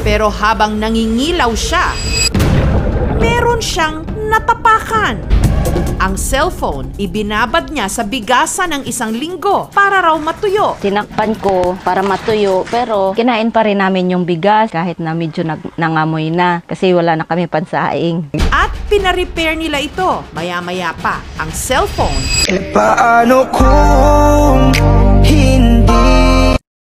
Pero habang nangingilaw siya, meron siyang natapakan. Ang cellphone, ibinabad niya sa bigasan ng 1 linggo para raw matuyo. Tinakpan ko para matuyo, pero kinain pa rin namin yung bigas kahit na medyo nangamoy na kasi wala na kami pansaing. At pinarepair nila ito. Maya-maya pa, ang cellphone Paano kung